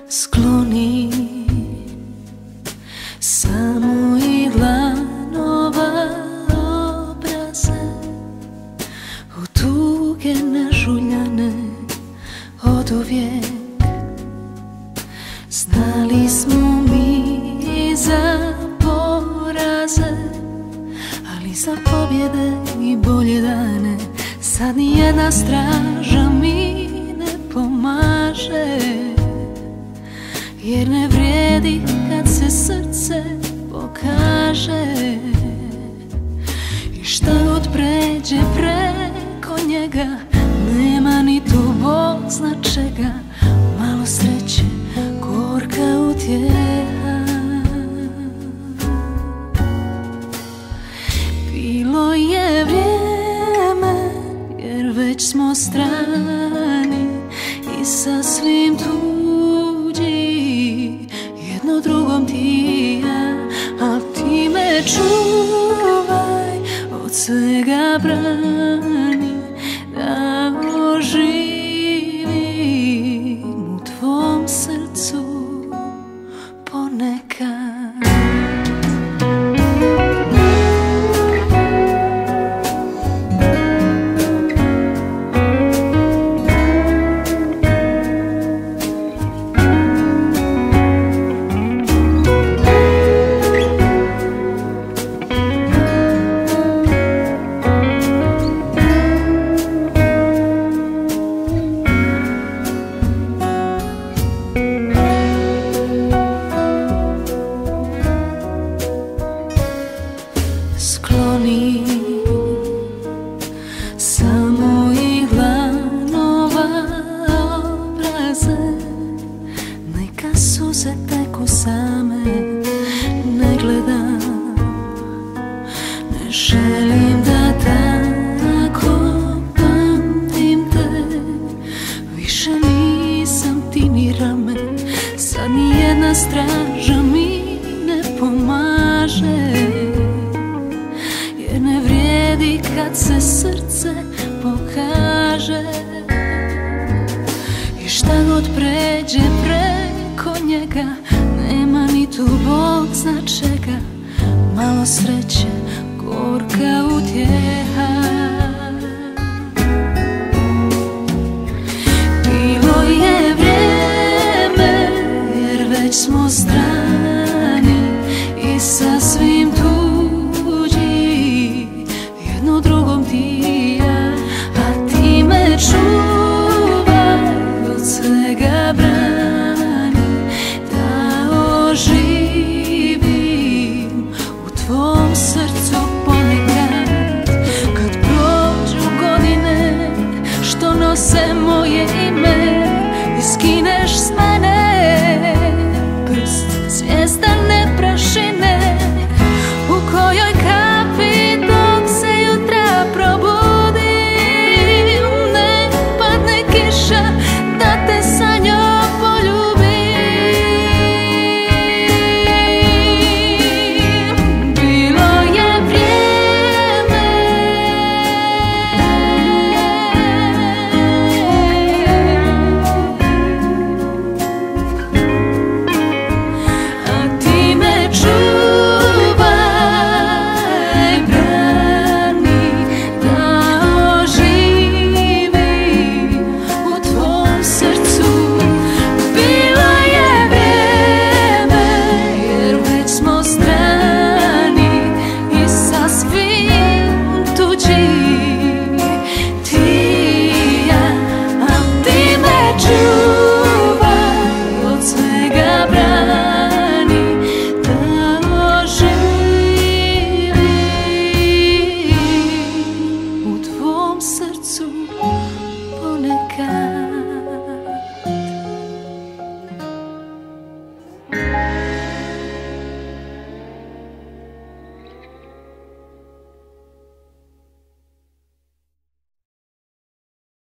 skloni samo i dlanova obraze od tuge nažuljane oduvijek. Znali smo mi za poraze, ali za pobjede i bolje dane sad nijedna straža mi ne pomaže. Jer ne vrijedi kad se srce pokaže, i šta god pređe preko njega nema ni tu Bog zna čega. Malo sreće, gorka utjeha. Bilo je vrijeme, jer već smo strani i sasvim tuđi, jedno drugom ti ja, al ti me čuvaj, od svega brani, da oživim u tvom srcu ponekad. Skloni samo i dlanova obraze, neka suze teku same, ne gledam, ne želim da tako pamtim te. Više nisam ti ni rame, sad nijedna straža mi ne pomaže. Jer ne vrijedi kad se srce pokaže, i šta god pređe preko njega nema ni tu Bog zna čega. Malo sreće, gorka utjeha. Bilo je vrijeme, jer već smo strani